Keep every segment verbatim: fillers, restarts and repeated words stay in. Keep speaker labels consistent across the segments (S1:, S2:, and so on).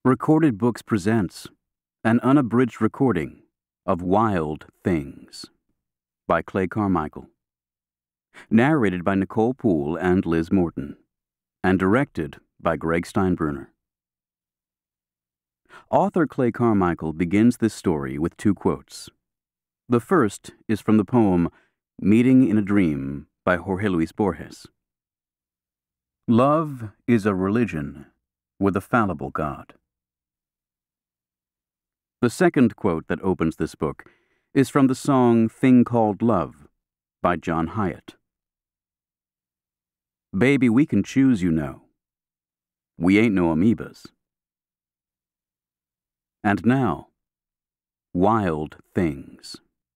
S1: Recorded Books presents an unabridged recording of Wild Things by Clay Carmichael. Narrated by Nicole Poole and Liz Morton, and directed by Greg Steinbruner. Author Clay Carmichael begins this story with two quotes. The first is from the poem Meeting in a Dream by Jorge Luis Borges. Love is a religion with a fallible God. The second quote that opens this book is from the song Thing Called Love by John Hyatt. Baby, we can choose, you know. We ain't no amoebas. And now, Wild Things.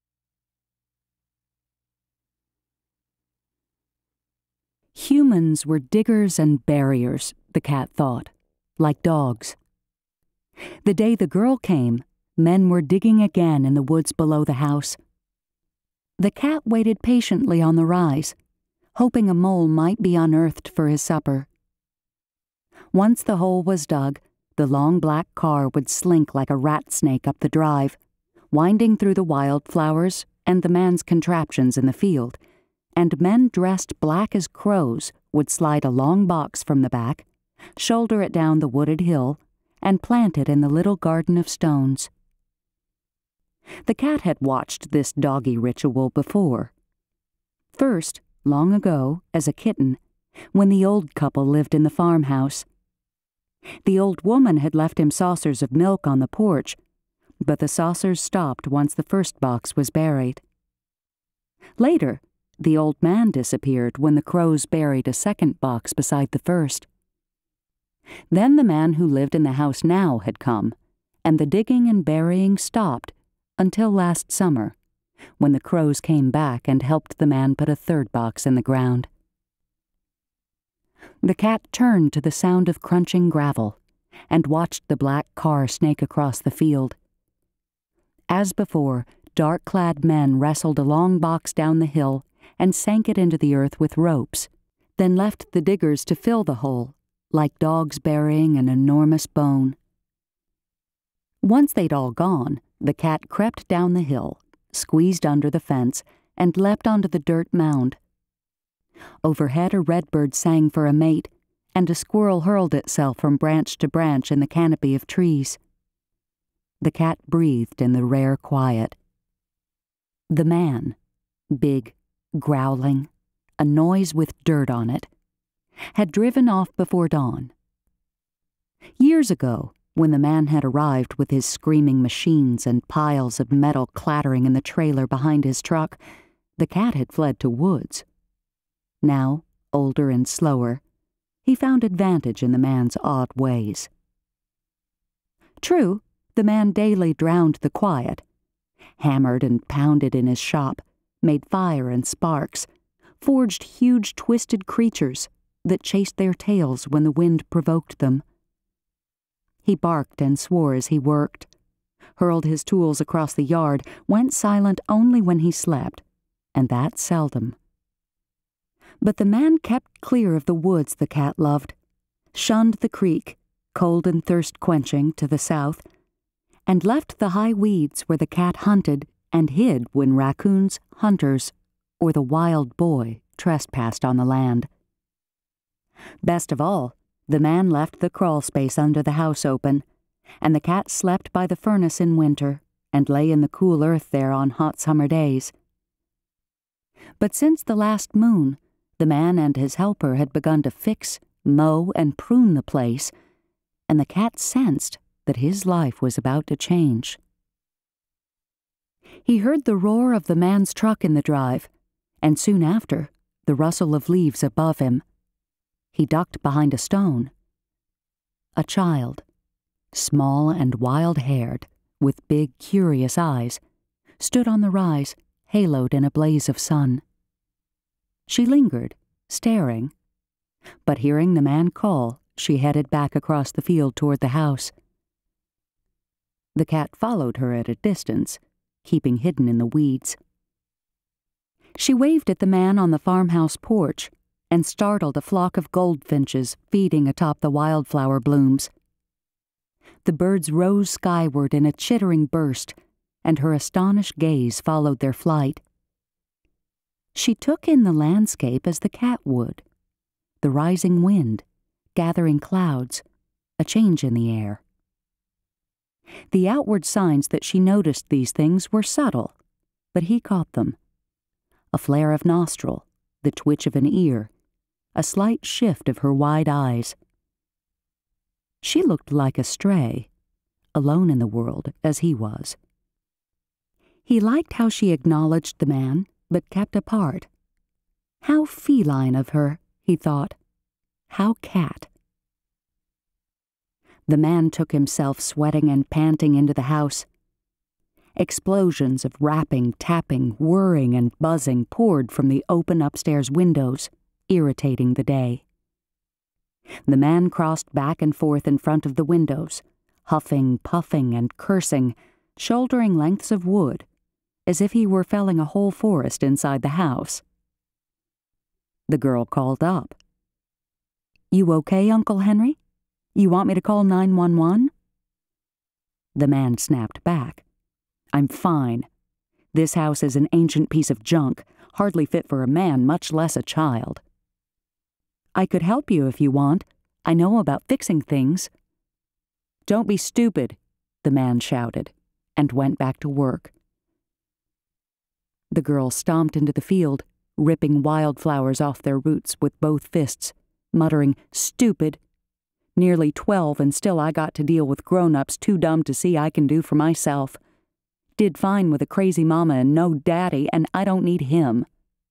S2: Humans were diggers and barriers, the cat thought, like dogs. The day the girl came, men were digging again in the woods below the house. The cat waited patiently on the rise, hoping a mole might be unearthed for his supper. Once the hole was dug, the long black car would slink like a rat snake up the drive, winding through the wildflowers and the man's contraptions in the field, and men dressed black as crows would slide a long box from the back, shoulder it down the wooded hill, and plant it in the little garden of stones. The cat had watched this doggy ritual before. First, long ago, as a kitten, when the old couple lived in the farmhouse. The old woman had left him saucers of milk on the porch, but the saucers stopped once the first box was buried. Later, the old man disappeared when the crows buried a second box beside the first. Then the man who lived in the house now had come, and the digging and burying stopped until last summer, when the crows came back and helped the man put a third box in the ground. The cat turned to the sound of crunching gravel and watched the black car snake across the field. As before, dark-clad men wrestled a long box down the hill and sank it into the earth with ropes, then left the diggers to fill the hole, like dogs burying an enormous bone. Once they'd all gone, the cat crept down the hill, squeezed under the fence, and leapt onto the dirt mound. Overhead a redbird sang for a mate, and a squirrel hurled itself from branch to branch in the canopy of trees. The cat breathed in the rare quiet. The man, big, growling, a noise with dirt on it, had driven off before dawn. Years ago, when the man had arrived with his screaming machines and piles of metal clattering in the trailer behind his truck, the cat had fled to woods. Now, older and slower, he found advantage in the man's odd ways. True, the man daily drowned the quiet, hammered and pounded in his shop, made fire and sparks, forged huge twisted creatures that chased their tails when the wind provoked them. He barked and swore as he worked, hurled his tools across the yard, went silent only when he slept, and that seldom. But the man kept clear of the woods the cat loved, shunned the creek, cold and thirst-quenching, to the south, and left the high weeds where the cat hunted and hid when raccoons, hunters, or the wild boy trespassed on the land. Best of all, the man left the crawl space under the house open, and the cat slept by the furnace in winter and lay in the cool earth there on hot summer days. But since the last moon, the man and his helper had begun to fix, mow, and prune the place, and the cat sensed that his life was about to change. He heard the roar of the man's truck in the drive, and soon after, the rustle of leaves above him. He ducked behind a stone. A child, small and wild-haired, with big, curious eyes, stood on the rise, haloed in a blaze of sun. She lingered, staring, but hearing the man call, she headed back across the field toward the house. The cat followed her at a distance, keeping hidden in the weeds. She waved at the man on the farmhouse porch and startled a flock of goldfinches feeding atop the wildflower blooms. The birds rose skyward in a chittering burst, and her astonished gaze followed their flight. She took in the landscape as the cat would. The rising wind, gathering clouds, a change in the air. The outward signs that she noticed these things were subtle, but he caught them. A flare of nostril, the twitch of an ear, a slight shift of her wide eyes. She looked like a stray, alone in the world as he was. He liked how she acknowledged the man, but kept apart. How feline of her, he thought. How cat. The man took himself sweating and panting into the house. Explosions of rapping, tapping, whirring, and buzzing poured from the open upstairs windows, irritating the day. The man crossed back and forth in front of the windows, huffing, puffing, and cursing, shouldering lengths of wood, as if he were felling a whole forest inside the house. The girl called up. "You okay, Uncle Henry? You want me to call nine one one? The man snapped back. "I'm fine. This house is an ancient piece of junk, hardly fit for a man, much less a child." "I could help you if you want. I know about fixing things." "Don't be stupid," the man shouted, and went back to work. The girl stomped into the field, ripping wildflowers off their roots with both fists, muttering, "Stupid. Nearly twelve, and still I got to deal with grown-ups too dumb to see I can do for myself. Did fine with a crazy mama and no daddy, and I don't need him."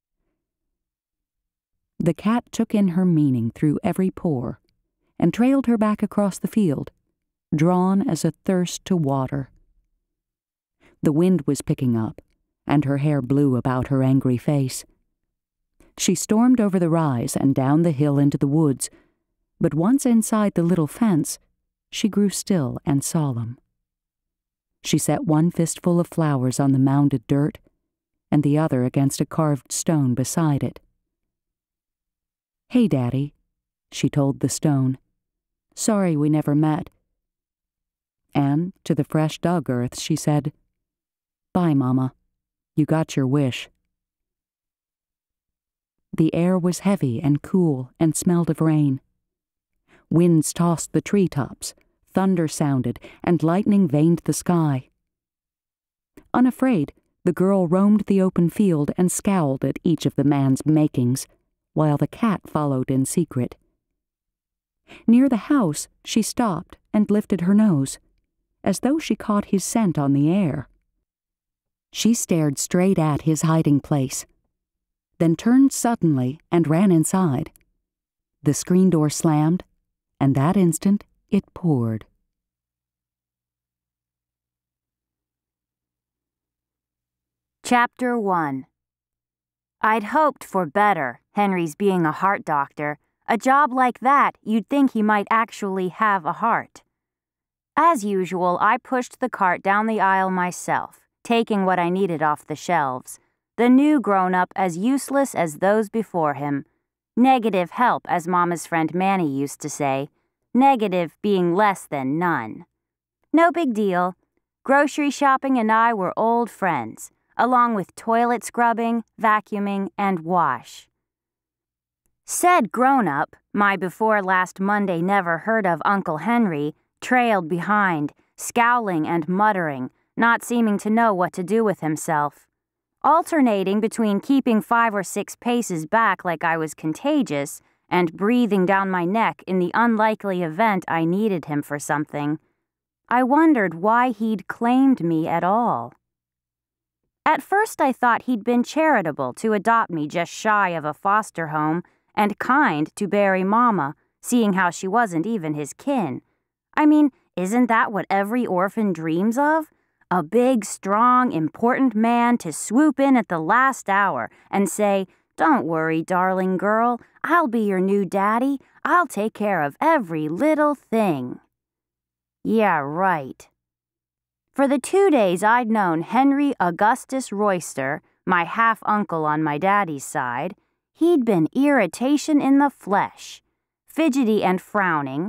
S2: The cat took in her meaning through every pore, and trailed her back across the field, drawn as a thirst to water. The wind was picking up, and her hair blew about her angry face. She stormed over the rise and down the hill into the woods, but once inside the little fence, she grew still and solemn. She set one fistful of flowers on the mounded dirt, and the other against a carved stone beside it. "Hey, Daddy," she told the stone. "Sorry we never met." And to the fresh dug earth she said, "Bye, Mama. You got your wish." The air was heavy and cool and smelled of rain. Winds tossed the treetops, thunder sounded, and lightning veined the sky. Unafraid, the girl roamed the open field and scowled at each of the man's makings, while the cat followed in secret. Near the house, she stopped and lifted her nose, as though she caught his scent on the air. She stared straight at his hiding place, then turned suddenly and ran inside. The screen door slammed, and that instant it poured.
S3: Chapter one. I'd hoped for better, Henry's being a heart doctor. A job like that, you'd think he might actually have a heart. As usual, I pushed the cart down the aisle myself, taking what I needed off the shelves. The new grown-up as useless as those before him. Negative help, as Mama's friend Manny used to say. Negative being less than none. No big deal. Grocery shopping and I were old friends, along with toilet scrubbing, vacuuming, and wash. Said grown-up, my before last Monday never heard of Uncle Henry, trailed behind, scowling and muttering, not seeming to know what to do with himself. Alternating between keeping five or six paces back like I was contagious and breathing down my neck in the unlikely event I needed him for something. I wondered why he'd claimed me at all. At first I thought he'd been charitable to adopt me just shy of a foster home and kind to bury Mama, seeing how she wasn't even his kin. I mean, isn't that what every orphan dreams of? A big, strong, important man to swoop in at the last hour and say, "Don't worry, darling girl, I'll be your new daddy. I'll take care of every little thing." Yeah, right. For the two days I'd known Henry Augustus Royster, my half-uncle on my daddy's side, he'd been irritation in the flesh, fidgety and frowning,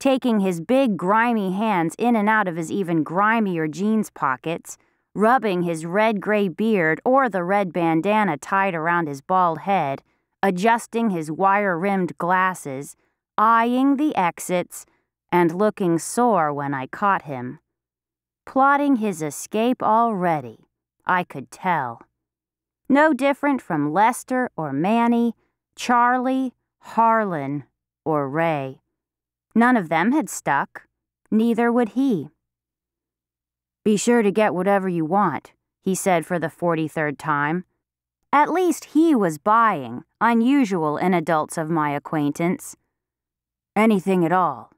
S3: taking his big, grimy hands in and out of his even grimier jeans pockets, rubbing his red-gray beard or the red bandana tied around his bald head, adjusting his wire-rimmed glasses, eyeing the exits, and looking sore when I caught him. Plotting his escape already, I could tell. No different from Lester or Manny, Charlie, Harlan, or Ray. None of them had stuck. Neither would he. "Be sure to get whatever you want," he said for the forty-third time. At least he was buying, unusual in adults of my acquaintance. "Anything at all."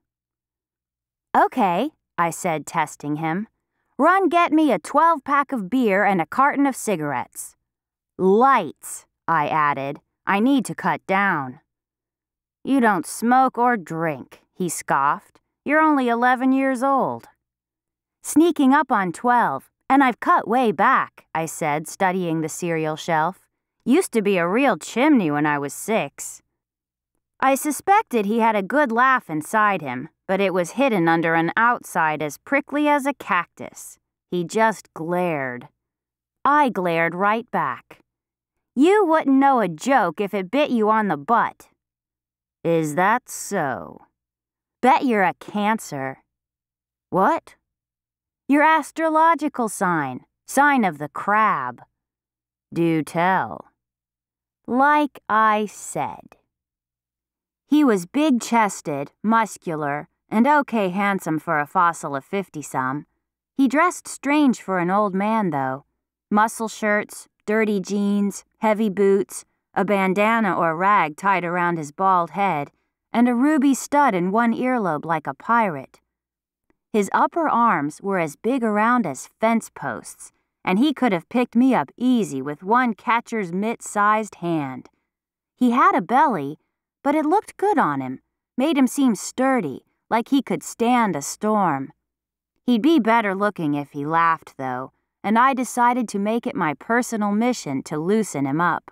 S3: "Okay," I said, testing him. "Run get me a twelve-pack of beer and a carton of cigarettes." "Lights," I added. "I need to cut down." "You don't smoke or drink," he scoffed. "You're only eleven years old." "Sneaking up on twelve, and I've cut way back," I said, studying the cereal shelf. "Used to be a real chimney when I was six." I suspected he had a good laugh inside him, but it was hidden under an outside as prickly as a cactus. He just glared. I glared right back. "You wouldn't know a joke if it bit you on the butt." "Is that so?" "Bet you're a Cancer." "What?" "Your astrological sign, sign of the crab." "Do tell." Like I said. He was big-chested, muscular, and okay handsome for a fossil of fifty-some. He dressed strange for an old man, though. Muscle shirts, dirty jeans, heavy boots, a bandana or rag tied around his bald head, and a ruby stud in one earlobe like a pirate. His upper arms were as big around as fence posts, and he could have picked me up easy with one catcher's mitt-sized hand. He had a belly, but it looked good on him, made him seem sturdy, like he could stand a storm. He'd be better looking if he laughed, though, and I decided to make it my personal mission to loosen him up.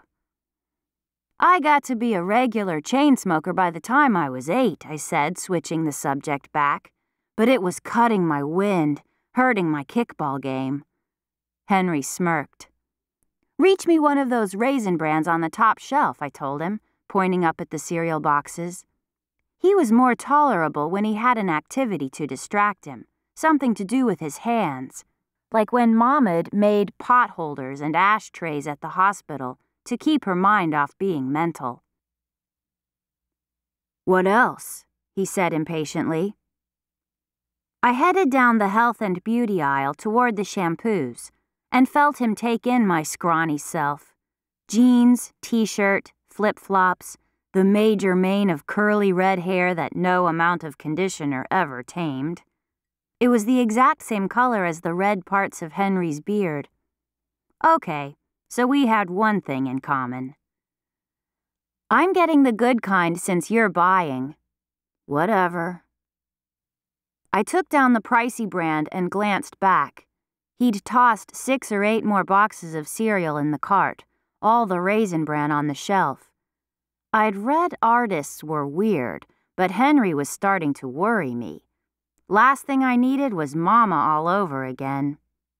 S3: "I got to be a regular chain smoker by the time I was eight," I said, switching the subject back. "But it was cutting my wind, hurting my kickball game." Henry smirked. "Reach me one of those Raisin Brans on the top shelf," I told him, pointing up at the cereal boxes. He was more tolerable when he had an activity to distract him, something to do with his hands, like when Mahmoud made pot holders and ashtrays at the hospital to keep her mind off being mental. "What else?" he said impatiently. I headed down the health and beauty aisle toward the shampoos and felt him take in my scrawny self. Jeans, t-shirt, flip-flops, the major mane of curly red hair that no amount of conditioner ever tamed. It was the exact same color as the red parts of Henry's beard. Okay, so we had one thing in common. "I'm getting the good kind since you're buying." "Whatever." I took down the pricey brand and glanced back. He'd tossed six or eight more boxes of cereal in the cart, all the Raisin Bran on the shelf. I'd read artists were weird, but Henry was starting to worry me. Last thing I needed was Mama all over again.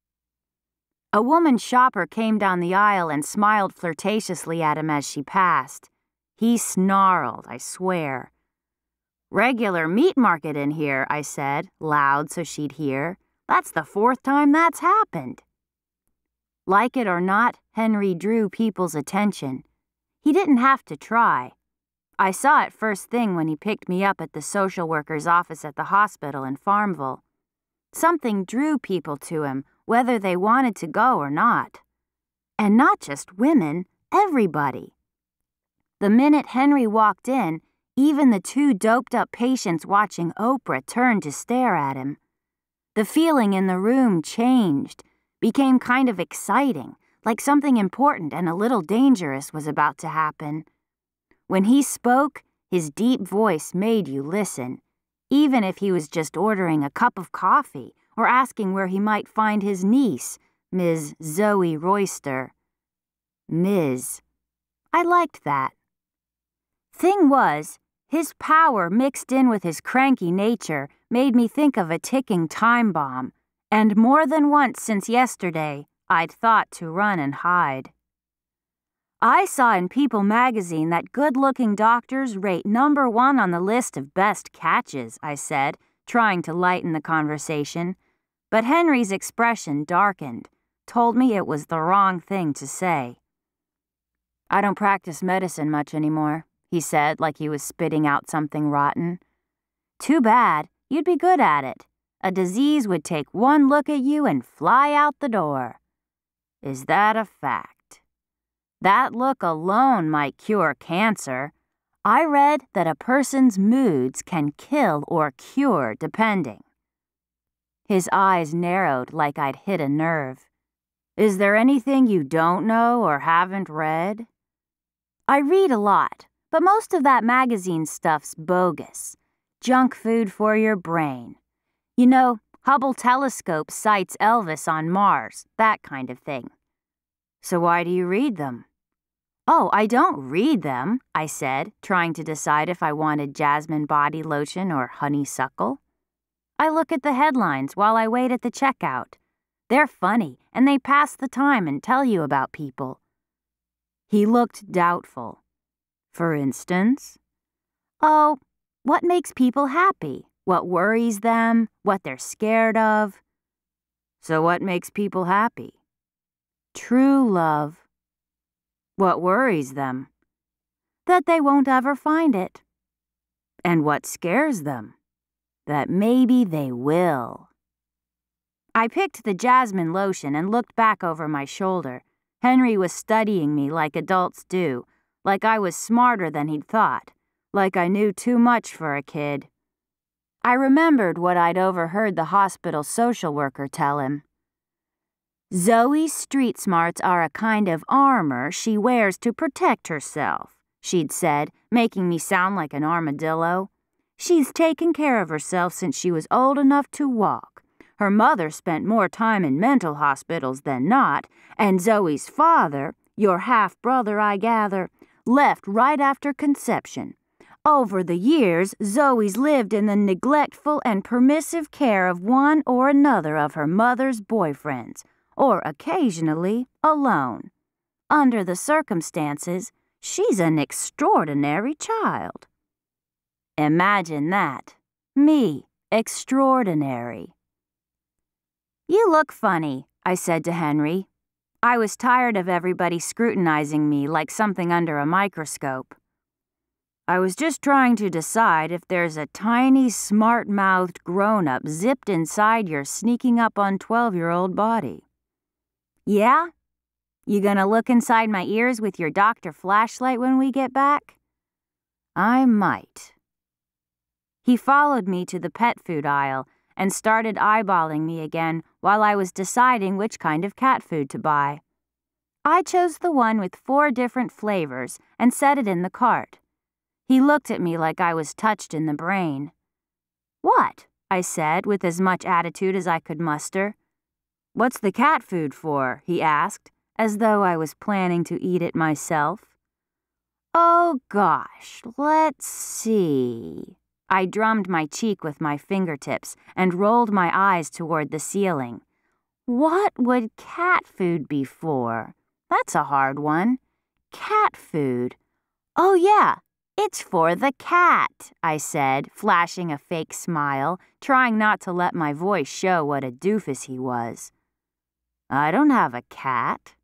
S3: A woman shopper came down the aisle and smiled flirtatiously at him as she passed. He snarled, I swear. "Regular meat market in here," I said, loud so she'd hear. "That's the fourth time that's happened." Like it or not, Henry drew people's attention. He didn't have to try. I saw it first thing when he picked me up at the social worker's office at the hospital in Farmville. Something drew people to him, whether they wanted to go or not. And not just women, everybody. The minute Henry walked in, even the two doped-up patients watching Oprah turned to stare at him. The feeling in the room changed, became kind of exciting, like something important and a little dangerous was about to happen. When he spoke, his deep voice made you listen, even if he was just ordering a cup of coffee or asking where he might find his niece, Miz Zoe Royster. Miz I liked that. Thing was, His power mixed in with his cranky nature made me think of a ticking time bomb, and more than once since yesterday, I'd thought to run and hide. I saw in People magazine that good-looking doctors rate number one on the list of best catches, I said, trying to lighten the conversation, but Henry's expression darkened, told me it was the wrong thing to say. I don't practice medicine much anymore, he said like he was spitting out something rotten. Too bad, you'd be good at it. A disease would take one look at you and fly out the door. Is that a fact? That look alone might cure cancer. I read that a person's moods can kill or cure depending. His eyes narrowed like I'd hit a nerve. Is there anything you don't know or haven't read? I read a lot, but most of that magazine stuff's bogus. Junk food for your brain. You know, Hubble telescope sights Elvis on Mars, that kind of thing. So why do you read them? Oh, I don't read them, I said, trying to decide if I wanted jasmine body lotion or honeysuckle. I look at the headlines while I wait at the checkout. They're funny, and they pass the time and tell you about people. He looked doubtful. For instance? Oh, what makes people happy? What worries them? What they're scared of? So what makes people happy? True love. What worries them? That they won't ever find it. And what scares them? That maybe they will. I picked the jasmine lotion and looked back over my shoulder. Henry was studying me like adults do, like I was smarter than he'd thought, like I knew too much for a kid. I remembered what I'd overheard the hospital social worker tell him. Zoe's street smarts are a kind of armor she wears to protect herself, she'd said, making me sound like an armadillo. She's taken care of herself since she was old enough to walk. Her mother spent more time in mental hospitals than not, and Zoe's father, your half-brother, I gather, left right after conception. Over the years, Zoe's lived in the neglectful and permissive care of one or another of her mother's boyfriends, or occasionally alone. Under the circumstances, she's an extraordinary child. Imagine that. Me, extraordinary. You look funny, I said to Henry. I was tired of everybody scrutinizing me like something under a microscope. I was just trying to decide if there's a tiny, smart-mouthed grown-up zipped inside your sneaking up on twelve-year-old body. Yeah? You gonna look inside my ears with your doctor flashlight when we get back? I might. He followed me to the pet food aisle and started eyeballing me again while I was deciding which kind of cat food to buy. I chose the one with four different flavors and set it in the cart. He looked at me like I was touched in the brain. What? I said with as much attitude as I could muster. What's the cat food for? He asked, as though I was planning to eat it myself. Oh gosh, let's see. I drummed my cheek with my fingertips and rolled my eyes toward the ceiling. What would cat food be for? That's a hard one. Cat food. Oh yeah, it's for the cat, I said, flashing a fake smile, trying not to let my voice show what a doofus he was. I don't have a cat.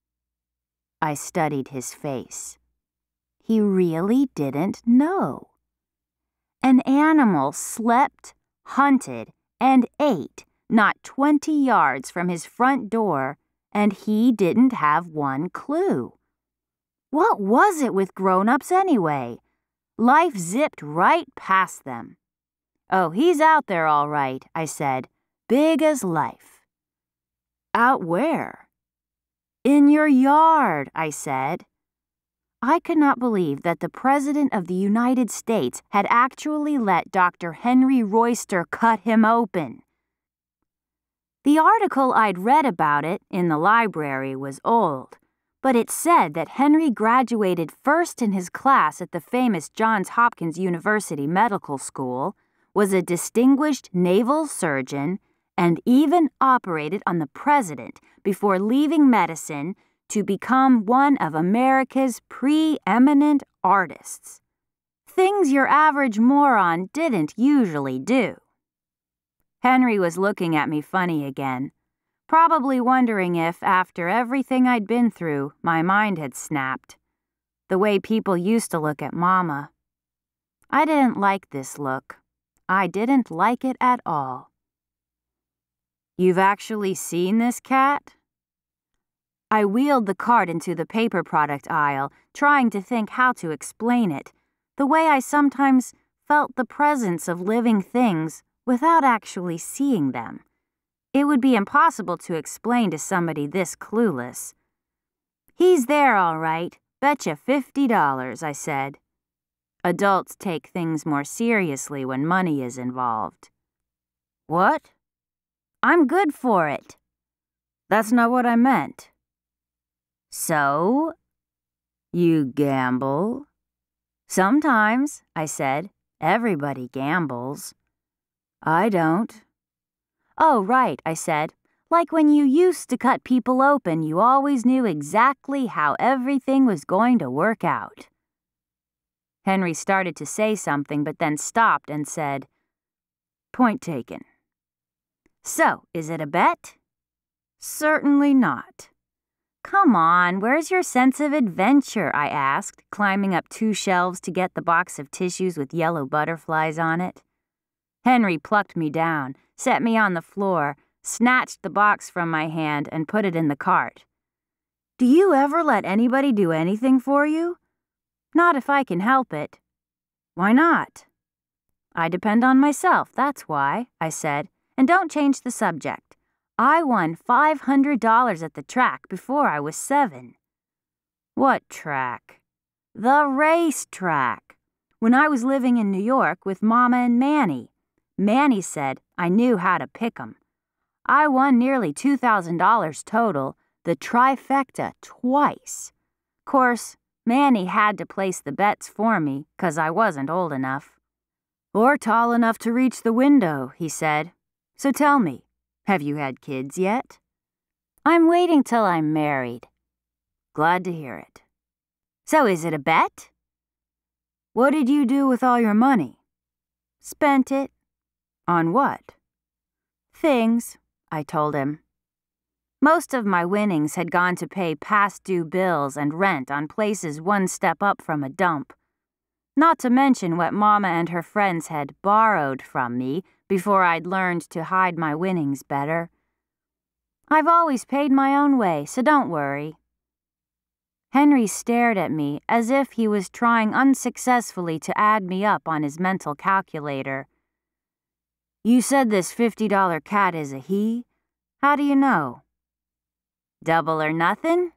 S3: I studied his face. He really didn't know. An animal slept, hunted, and ate not twenty yards from his front door, and he didn't have one clue. What was it with grown-ups anyway? Life zipped right past them. Oh, he's out there all right, I said, big as life. Out where? In your yard, I said. I could not believe that the President of the United States had actually let Doctor Henry Royster cut him open. The article I'd read about it in the library was old, but it said that Henry graduated first in his class at the famous Johns Hopkins University Medical School, was a distinguished naval surgeon, and even operated on the president before leaving medicine to become one of America's preeminent artists. Things your average moron didn't usually do. Henry was looking at me funny again, probably wondering if, after everything I'd been through, my mind had snapped. The way people used to look at Mama. I didn't like this look. I didn't like it at all. "You've actually seen this cat?" I wheeled the cart into the paper product aisle, trying to think how to explain it, the way I sometimes felt the presence of living things without actually seeing them. It would be impossible to explain to somebody this clueless. "He's there, all right. Betcha fifty dollars, I said. Adults take things more seriously when money is involved. "What?" "I'm good for it." "That's not what I meant." "So? You gamble?" "Sometimes," I said. "Everybody gambles." "I don't." "Oh, right," I said. "Like when you used to cut people open, you always knew exactly how everything was going to work out." Henry started to say something, but then stopped and said, "Point taken." "So, is it a bet?" "Certainly not." "Come on, where's your sense of adventure?" I asked, climbing up two shelves to get the box of tissues with yellow butterflies on it. Henry plucked me down, set me on the floor, snatched the box from my hand, and put it in the cart. "Do you ever let anybody do anything for you?" "Not if I can help it." "Why not?" "I depend on myself, that's why," I said. "And don't change the subject. I won five hundred dollars at the track before I was seven." "What track?" "The race track. When I was living in New York with Mama and Manny. Manny said I knew how to pick 'em. I won nearly two thousand dollars total, the trifecta twice. Course, Manny had to place the bets for me, 'cause I wasn't old enough. "Or tall enough to reach the window," he said. "So tell me, have you had kids yet?" "I'm waiting till I'm married." "Glad to hear it." "So is it a bet?" "What did you do with all your money?" "Spent it." "On what?" "Things," I told him. Most of my winnings had gone to pay past due bills and rent on places one step up from a dump. Not to mention what Mama and her friends had borrowed from me before I'd learned to hide my winnings better. I've always paid my own way, so don't worry. Henry stared at me as if he was trying unsuccessfully to add me up on his mental calculator. "You said this fifty dollar cat is a he? How do you know?" "Double or nothing?"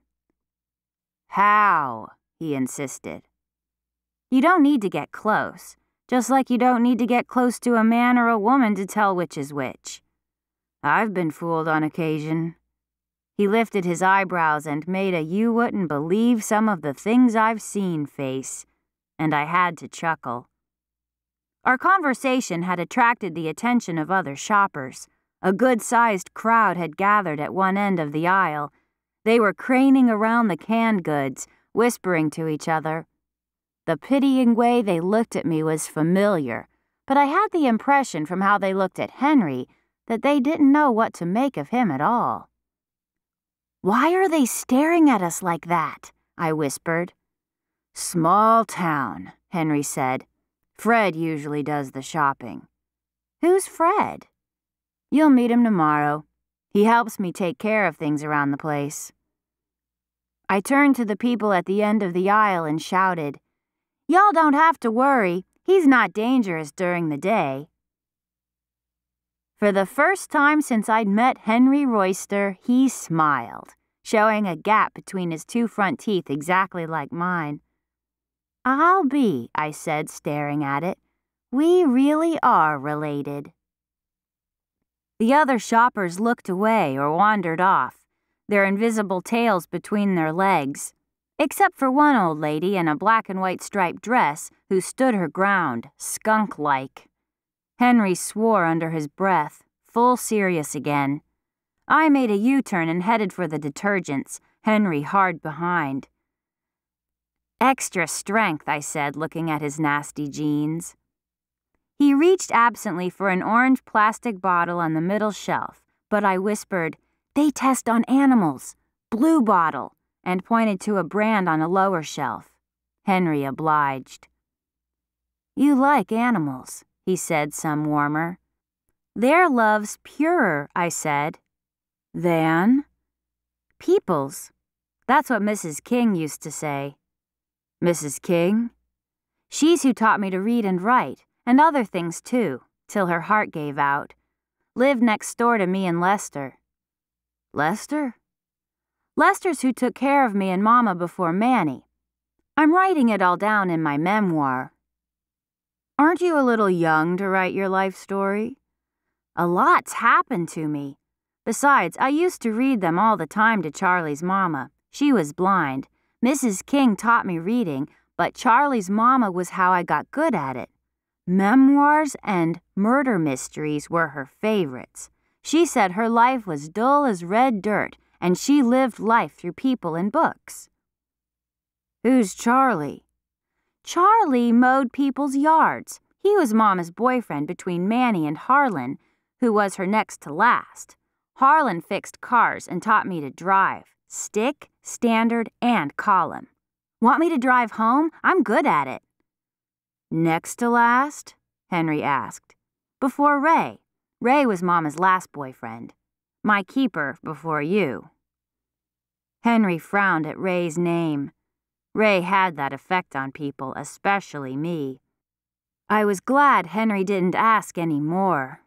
S3: "How?" he insisted. "You don't need to get close, just like you don't need to get close to a man or a woman to tell which is which." "I've been fooled on occasion." He lifted his eyebrows and made a "you wouldn't believe some of the things I've seen" face, and I had to chuckle. Our conversation had attracted the attention of other shoppers. A good-sized crowd had gathered at one end of the aisle. They were craning around the canned goods, whispering to each other. The pitying way they looked at me was familiar, but I had the impression from how they looked at Henry that they didn't know what to make of him at all. "Why are they staring at us like that?" I whispered. "Small town," Henry said. "Fred usually does the shopping." "Who's Fred?" "You'll meet him tomorrow. He helps me take care of things around the place." I turned to the people at the end of the aisle and shouted, "Y'all don't have to worry. He's not dangerous during the day." For the first time since I'd met Henry Royster, he smiled, showing a gap between his two front teeth exactly like mine. "I'll be," I said, staring at it. "We really are related." The other shoppers looked away or wandered off. their invisible tails between their legs, except for one old lady in a black and white striped dress who stood her ground, skunk-like. Henry swore under his breath, full serious again. I made a U-turn and headed for the detergents, Henry hard behind. "Extra strength," I said, looking at his nasty jeans. He reached absently for an orange plastic bottle on the middle shelf, but I whispered, "They test on animals. Blue bottle," and pointed to a brand on a lower shelf. Henry obliged. "You like animals," he said, some warmer. "Their love's purer," I said. "Than?" "People's. That's what Missus King used to say." "Missus King?" "She's who taught me to read and write, and other things too, till her heart gave out. Lived next door to me and Lester." "Lester?" "Lester's who took care of me and Mama before Manny. I'm writing it all down in my memoir." "Aren't you a little young to write your life story?" "A lot's happened to me. Besides, I used to read them all the time to Charlie's mama. She was blind. Missus King taught me reading, but Charlie's mama was how I got good at it. Memoirs and murder mysteries were her favorites. She said her life was dull as red dirt, and she lived life through people and books." "Who's Charlie?" "Charlie mowed people's yards. He was Mama's boyfriend between Manny and Harlan, who was her next to last. Harlan fixed cars and taught me to drive, stick, standard, and column. Want me to drive home? I'm good at it." "Next to last?" Henry asked. "Before Ray. Ray was Mama's last boyfriend. My keeper before you." Henry frowned at Ray's name. Ray had that effect on people, especially me. I was glad Henry didn't ask any more.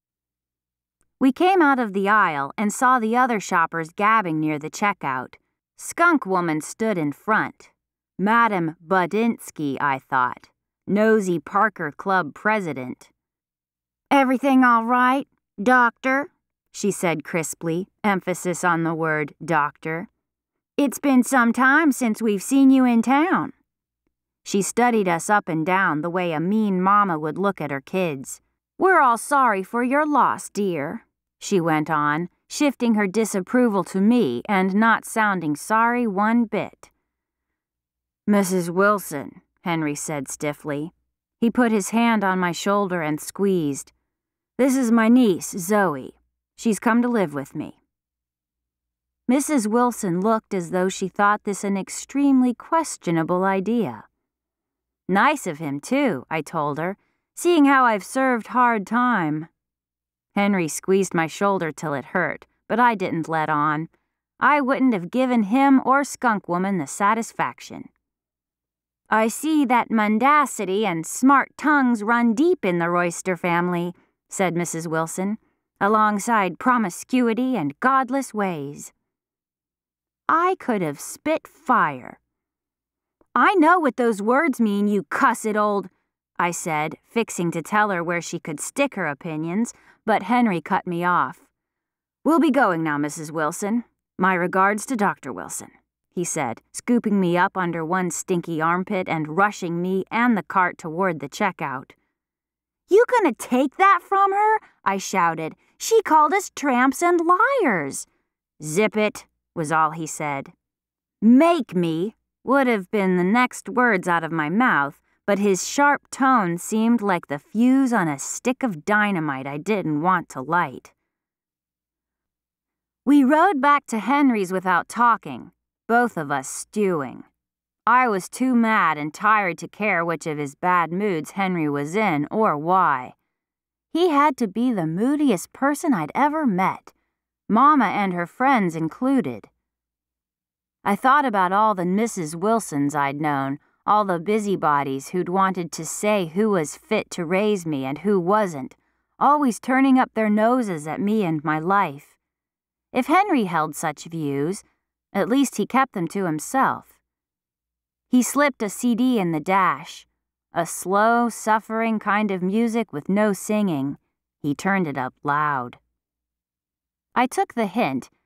S3: We came out of the aisle and saw the other shoppers gabbing near the checkout. Skunk Woman stood in front. Madame Budinsky, I thought. Nosy Parker Club president. "Everything all right, doctor?" she said crisply, emphasis on the word doctor. "It's been some time since we've seen you in town." She studied us up and down the way a mean mama would look at her kids. "We're all sorry for your loss, dear," she went on, shifting her disapproval to me and not sounding sorry one bit. "Missus Wilson," Henry said stiffly. He put his hand on my shoulder and squeezed. "This is my niece, Zoe. She's come to live with me." Missus Wilson looked as though she thought this an extremely questionable idea. "Nice of him, too," I told her, "seeing how I've served hard time." Henry squeezed my shoulder till it hurt, but I didn't let on. I wouldn't have given him or Skunk Woman the satisfaction. "I see that mendacity and smart tongues run deep in the Royster family," said Missus Wilson, "alongside promiscuity and godless ways." I could have spit fire. "I know what those words mean, you cussed old," I said, fixing to tell her where she could stick her opinions, but Henry cut me off. "We'll be going now, Missus Wilson. My regards to Doctor Wilson," he said, scooping me up under one stinky armpit and rushing me and the cart toward the checkout. "You gonna take that from her?" I shouted. "She called us tramps and liars." "Zip it," was all he said. "Make me," would have been the next words out of my mouth, but his sharp tone seemed like the fuse on a stick of dynamite I didn't want to light. We rode back to Henry's without talking, both of us stewing. I was too mad and tired to care which of his bad moods Henry was in or why. He had to be the moodiest person I'd ever met, Mama and her friends included. I thought about all the Missus Wilsons I'd known, all the busybodies who'd wanted to say who was fit to raise me and who wasn't, always turning up their noses at me and my life. If Henry held such views, at least he kept them to himself. He slipped a C D in the dash, a slow, suffering kind of music with no singing. He turned it up loud. I took the hint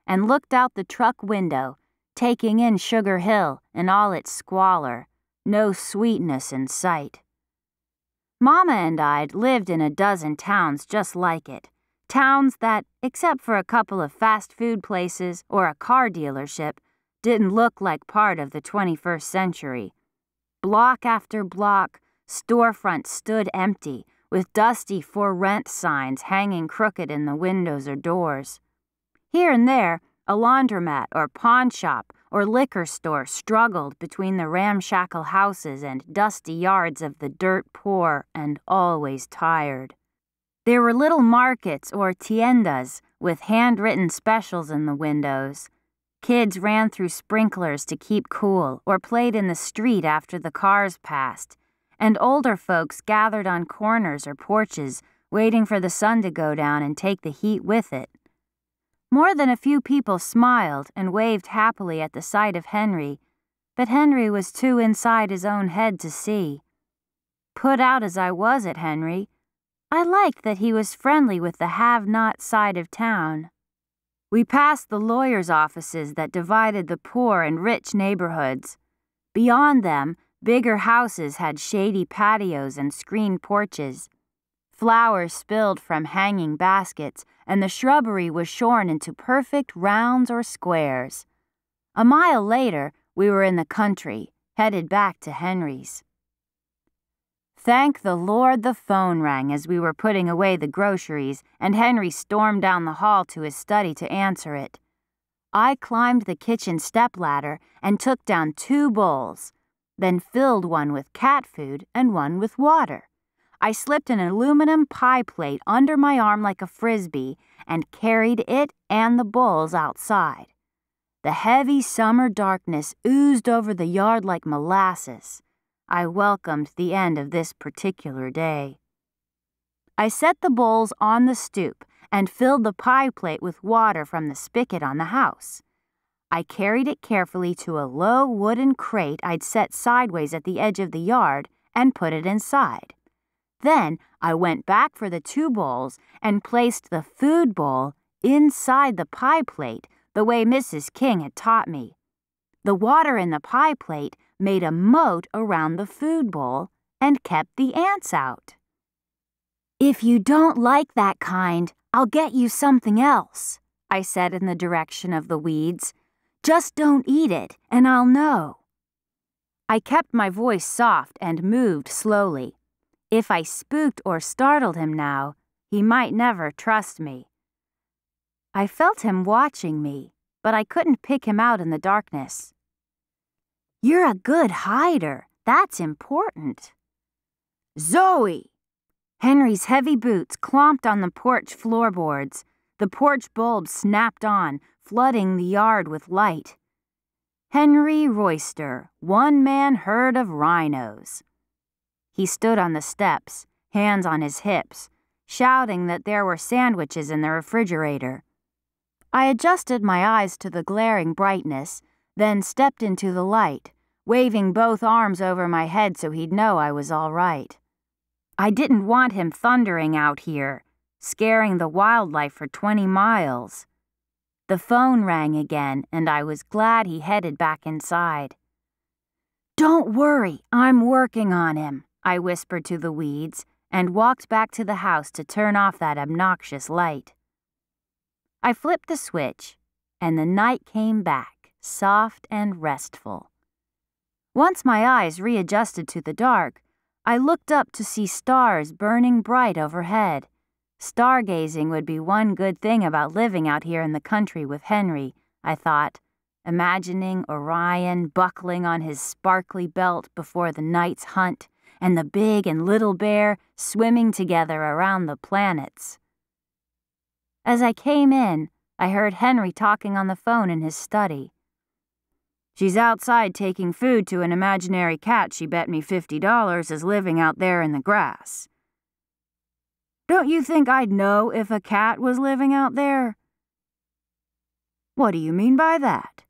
S3: and looked out the truck window, taking in Sugar Hill and all its squalor, no sweetness in sight. Mama and I'd lived in a dozen towns just like it, towns that, except for a couple of fast food places or a car dealership, didn't look like part of the twenty-first century. Block after block, storefronts stood empty, with dusty for rent signs hanging crooked in the windows or doors. Here and there, a laundromat or pawn shop or liquor store struggled between the ramshackle houses and dusty yards of the dirt poor and always tired. There were little markets or tiendas with handwritten specials in the windows. Kids ran through sprinklers to keep cool or played in the street after the cars passed, and older folks gathered on corners or porches, waiting for the sun to go down and take the heat with it. More than a few people smiled and waved happily at the sight of Henry, but Henry was too inside his own head to see. Put out as I was at Henry, I liked that he was friendly with the have-not side of town. We passed the lawyers' offices that divided the poor and rich neighborhoods. Beyond them, bigger houses had shady patios and screened porches. Flowers spilled from hanging baskets, and the shrubbery was shorn into perfect rounds or squares. A mile later, we were in the country, headed back to Henry's. Thank the Lord the phone rang as we were putting away the groceries, and Henry stormed down the hall to his study to answer it. I climbed the kitchen stepladder and took down two bowls, then filled one with cat food and one with water. I slipped an aluminum pie plate under my arm like a frisbee and carried it and the bowls outside. The heavy summer darkness oozed over the yard like molasses. I welcomed the end of this particular day. I set the bowls on the stoop and filled the pie plate with water from the spigot on the house. I carried it carefully to a low wooden crate I'd set sideways at the edge of the yard and put it inside. Then I went back for the two bowls and placed the food bowl inside the pie plate the way Missus King had taught me. The water in the pie plate made a moat around the food bowl and kept the ants out. "If you don't like that kind, I'll get you something else," I said in the direction of the weeds. "Just don't eat it, and I'll know." I kept my voice soft and moved slowly. If I spooked or startled him now, he might never trust me. I felt him watching me, but I couldn't pick him out in the darkness. "You're a good hider. That's important." "Zoe!" Henry's heavy boots clomped on the porch floorboards. The porch bulb snapped on, flooding the yard with light. Henry Royster, one-man herd of rhinos. He stood on the steps, hands on his hips, shouting that there were sandwiches in the refrigerator. I adjusted my eyes to the glaring brightness, then stepped into the light, waving both arms over my head so he'd know I was all right. I didn't want him thundering out here, scaring the wildlife for twenty miles. The phone rang again, and I was glad he headed back inside. "Don't worry, I'm working on him," I whispered to the weeds, and walked back to the house to turn off that obnoxious light. I flipped the switch, and the night came back, soft and restful. Once my eyes readjusted to the dark, I looked up to see stars burning bright overhead. Stargazing would be one good thing about living out here in the country with Henry, I thought, imagining Orion buckling on his sparkly belt before the night's hunt, and the Big and Little Bear swimming together around the planets. As I came in, I heard Henry talking on the phone in his study. "She's outside taking food to an imaginary cat she bet me fifty dollars is living out there in the grass." "Don't you think I'd know if a cat was living out there?" "What do you mean by that?"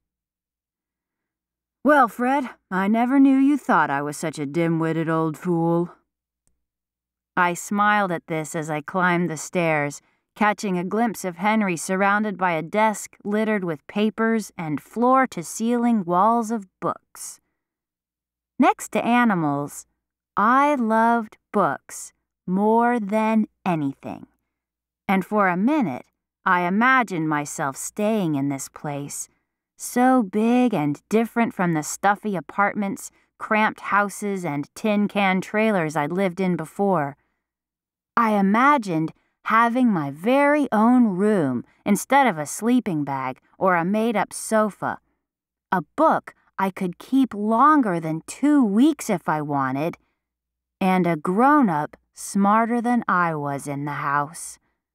S3: "Well, Fred, I never knew you thought I was such a dim-witted old fool." I smiled at this as I climbed the stairs, catching a glimpse of Henry surrounded by a desk littered with papers and floor-to-ceiling walls of books. Next to animals, I loved books more than anything, and for a minute I imagined myself staying in this place, so big and different from the stuffy apartments, cramped houses, and tin-can trailers I'd lived in before. I imagined having my very own room instead of a sleeping bag or a made-up sofa, a book I could keep longer than two weeks if I wanted, and a grown-up smarter than I was in the house.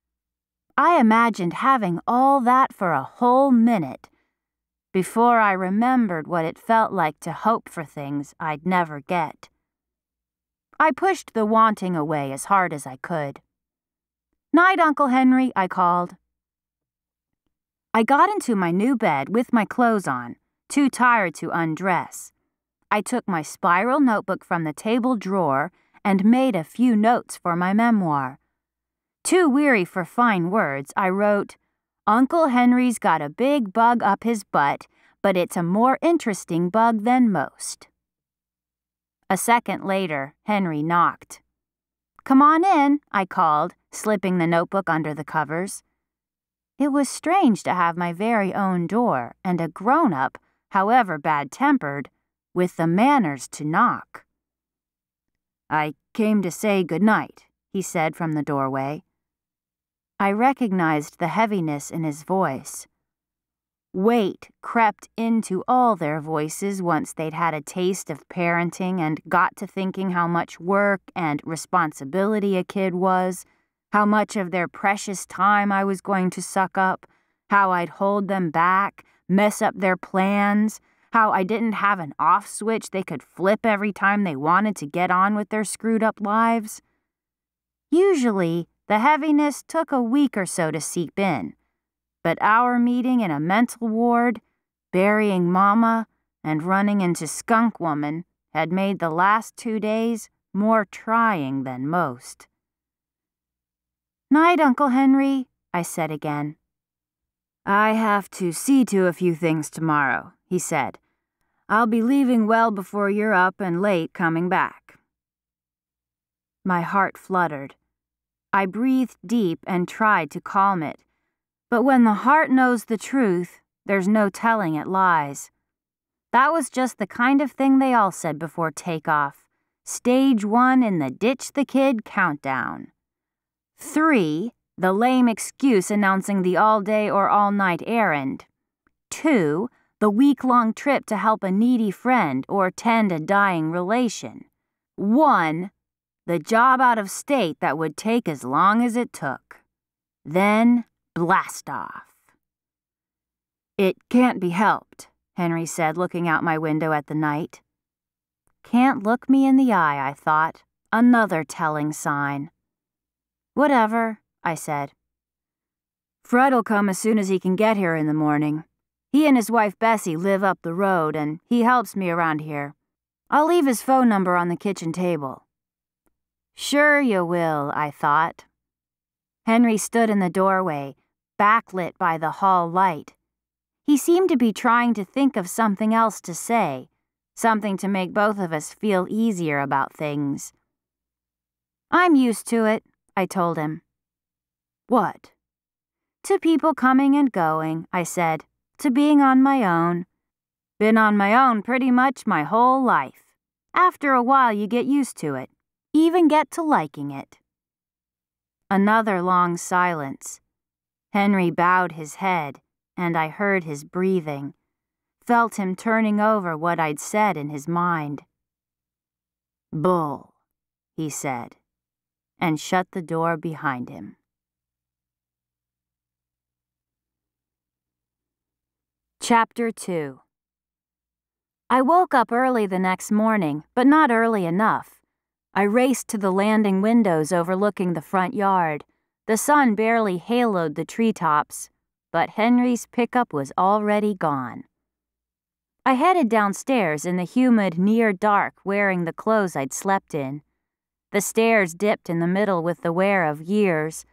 S3: I imagined having all that for a whole minute before I remembered what it felt like to hope for things I'd never get. I pushed the wanting away as hard as I could. "Night, Uncle Henry," I called. I got into my new bed with my clothes on, too tired to undress. I took my spiral notebook from the table drawer and made a few notes for my memoir. Too weary for fine words, I wrote, "Uncle Henry's got a big bug up his butt, but it's a more interesting bug than most." A second later, Henry knocked. "Come on in," I called, slipping the notebook under the covers. It was strange to have my very own door and a grown-up, however bad-tempered, with the manners to knock. "I came to say good night," he said from the doorway. I recognized the heaviness in his voice. Weight crept into all their voices once they'd had a taste of parenting and got to thinking how much work and responsibility a kid was, how much of their precious time I was going to suck up, how I'd hold them back, mess up their plans, how I didn't have an off switch they could flip every time they wanted to get on with their screwed-up lives. Usually, the heaviness took a week or so to seep in, but our meeting in a mental ward, burying Mama, and running into Skunk Woman had made the last two days more trying than most. "Night, Uncle Henry," I said again. "I have to see to a few things tomorrow," he said. "I'll be leaving well before you're up and late coming back." My heart fluttered. I breathed deep and tried to calm it, but when the heart knows the truth, there's no telling it lies. That was just the kind of thing they all said before takeoff. Stage one in the Ditch the Kid countdown. Three, the lame excuse announcing the all-day or all-night errand. Two, the week-long trip to help a needy friend or tend a dying relation. One, the job out of state that would take as long as it took. Then, blast off. "It can't be helped," Henry said, looking out my window at the night. Can't look me in the eye, I thought. Another telling sign. "Whatever," I said. "Fred'll come as soon as he can get here in the morning. He and his wife Bessie live up the road, and he helps me around here. I'll leave his phone number on the kitchen table." "Sure you will," I thought. Henry stood in the doorway, backlit by the hall light. He seemed to be trying to think of something else to say, something to make both of us feel easier about things. "I'm used to it," I told him. "What?" "To people coming and going," I said, "to being on my own. Been on my own pretty much my whole life. After a while you get used to it, even get to liking it." Another long silence. Henry bowed his head, and I heard his breathing, felt him turning over what I'd said in his mind. "Bull," he said, and shut the door behind him. Chapter two. I woke up early the next morning, but not early enough. I raced to the landing windows overlooking the front yard. The sun barely haloed the treetops, but Henry's pickup was already gone. I headed downstairs in the humid near dark, wearing the clothes I'd slept in. The stairs dipped in the middle with the wear of years.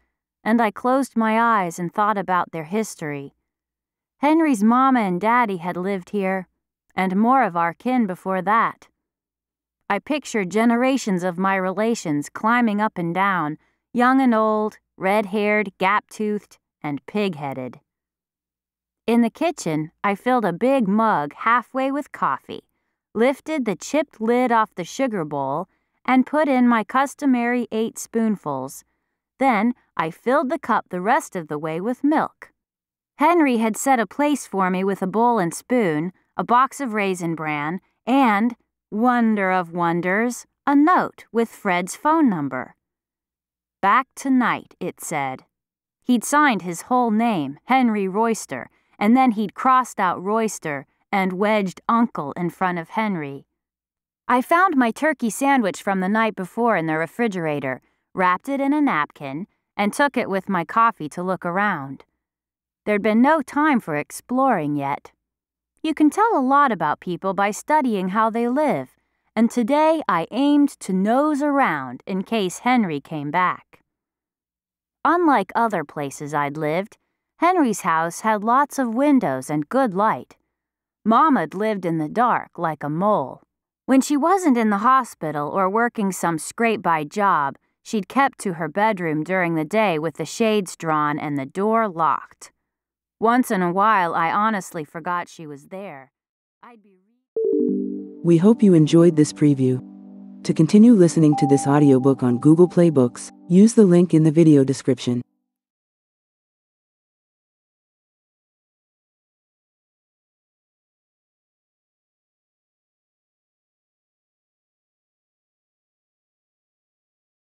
S3: and I closed my eyes and thought about their history. Henry's mama and daddy had lived here, and more of our kin before that. I pictured generations of my relations climbing up and down, young and old, red-haired, gap-toothed, and pig-headed. In the kitchen, I filled a big mug halfway with coffee, lifted the chipped lid off the sugar bowl, and put in my customary eight spoonfuls. Then I filled the cup the rest of the way with milk. Henry had set a place for me with a bowl and spoon, a box of Raisin Bran, and, wonder of wonders, a note with Fred's phone number. Back tonight, it said. He'd signed his whole name, Henry Royster, and then he'd crossed out Royster and wedged Uncle in front of Henry. I found my turkey sandwich from the night before in the refrigerator, wrapped it in a napkin, and took it with my coffee to look around. There'd been no time for exploring yet. You can tell a lot about people by studying how they live, and today I aimed to nose around in case Henry came back. Unlike other places I'd lived, Henry's house had lots of windows and good light. Mama'd lived in the dark like a mole. When she wasn't in the hospital or working some scrape-by job, she'd kept to her bedroom during the day with the shades drawn and the door locked. Once in a while, I honestly forgot she was there. I'd be
S4: We hope you enjoyed this preview. To continue listening to this audiobook on Google Play Books, use the link in the video description.